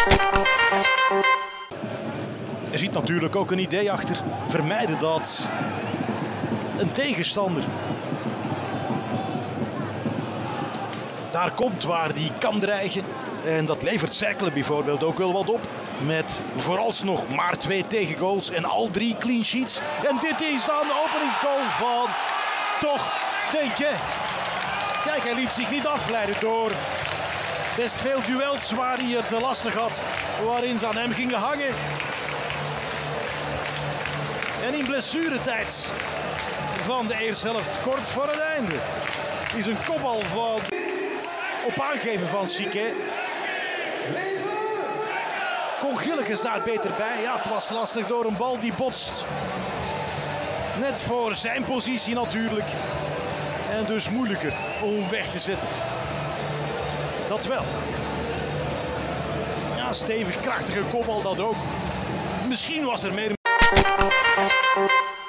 Er zit natuurlijk ook een idee achter. Vermijden dat een tegenstander daar komt waar die kan dreigen. En dat levert Cercle bijvoorbeeld ook wel wat op. Met vooralsnog maar 2 tegengoals en al 3 clean sheets. En dit is dan de openingsgoal van toch, denk je. Kijk, hij liet zich niet afleiden door best veel duels waar hij het lastig had. Waarin ze aan hem gingen hangen. En in blessuretijd van de eerste helft, kort voor het einde, is een kopbal van op aangeven van Sique. Kon Gilligens daar beter bij. Ja, het was lastig door een bal die botst. Net voor zijn positie natuurlijk. En dus moeilijker om weg te zetten. Dat wel. Ja, stevig, krachtige kopbal dat ook. Misschien was er meer